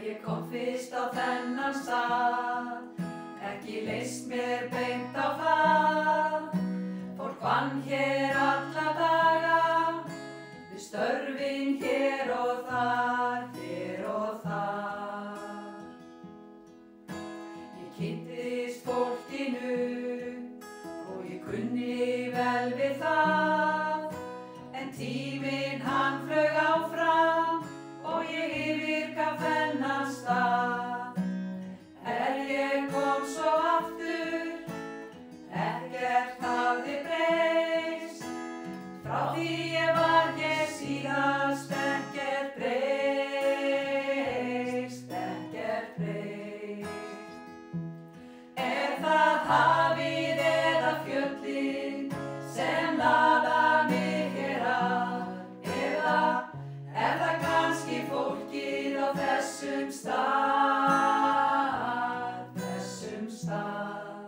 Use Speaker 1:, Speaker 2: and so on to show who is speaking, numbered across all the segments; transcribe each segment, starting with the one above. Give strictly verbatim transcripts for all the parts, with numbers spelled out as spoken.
Speaker 1: ég kom fyrst á þennan stað, ekki leist mér beint á það. Fólk vann hér alla daga, við störfin hér og þar, hér og þar. Ég kynntist fólkinu og ég kunni vel við það, en tíminn hann flaug áfram og ég yfirgaf þennan stað. Er ég kom svo aftur, ekkert hafði breyst, frá því ég var hér síðast, ekkert breyst, ekkert breyst. Er það hafið eða fjöllin sem laða mig hér að, eða er það kannski fólkið á þessum stað, þessum stað.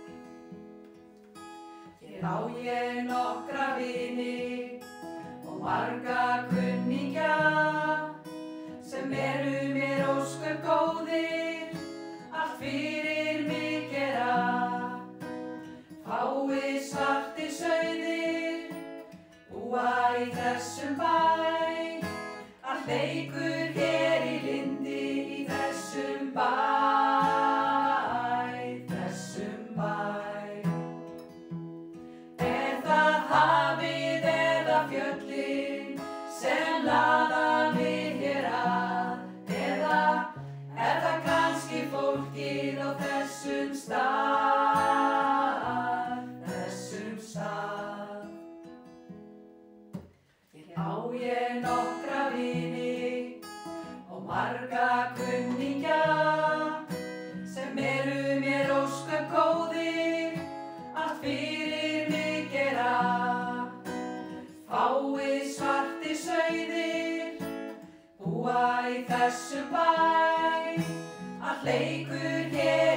Speaker 1: Hér á ég nokkra vini og marga kunningja sem eru mér ósköp góðir, allt fyrir mig gera. Fáir svartir sauðir búa í þessum bæ, allt leikur hér í lindi í þessum bæ, þessum bæ. Er það hafið eða fjöllin sem laða mig hér að, eða er það kannski fólkið á þessum stað, þessum stað. Hér á ég nokkra vini og marga kunningja sem eru mér ósköp góðir, allt fyrir mig gera. Fáir svartir sauðir búa í þessum bæ, allt leikur hér